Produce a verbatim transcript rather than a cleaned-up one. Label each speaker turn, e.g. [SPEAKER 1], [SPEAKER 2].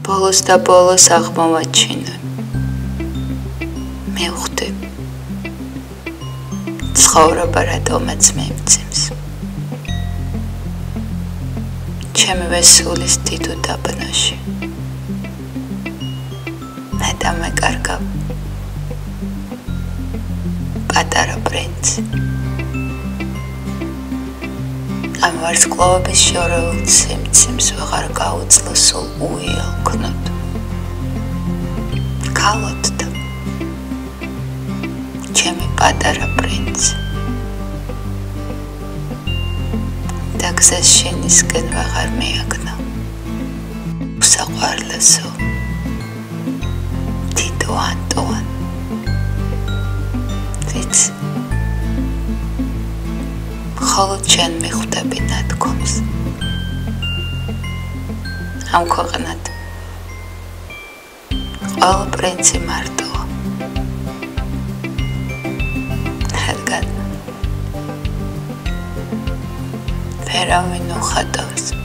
[SPEAKER 1] ბოლოს და ბოლოს აღმოვაჩინე. მე ვხვდი. ცხოვრება რატომაც მიმცემს. ჩემი ვესულის დიდ უდაბნოში. მე და მეკარგავ. პატარა პრინცი. ამ ვარსკვლავების შორეულ ციმციმს ვეღარ გაუძლო სულ უიალქნოთ. ქალოთდა. ჩემი პატარა პრინცი. და გზას შენისკენ ვეღარ მიაგნა. უსაყვარლესო. დიდო ანტუან. ვიცი. მხოლოდ შენ მიხვდები ნათქვამს. ამ ქვეყნად ყველა პრინცი მარტოა. რადგან ვერავინ უხატავს.